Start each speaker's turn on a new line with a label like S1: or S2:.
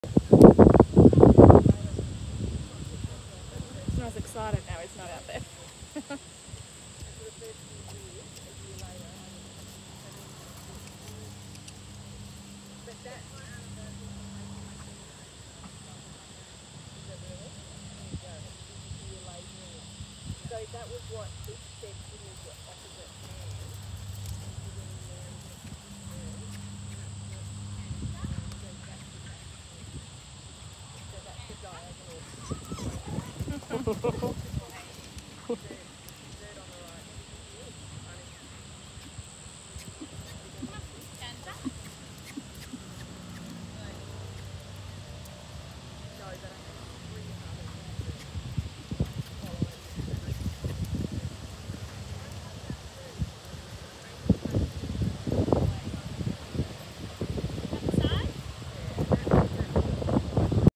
S1: He's not as excited now, he's not out there. So that was what it said to the opposite hand. So that's the diagonal.